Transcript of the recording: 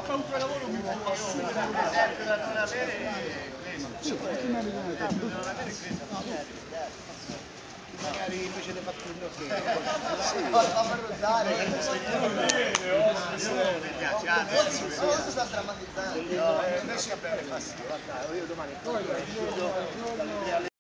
un lavoro mi magari invece di fatturno che fa arrotare sta drammatizzando noi si abbiamo fastidio io domani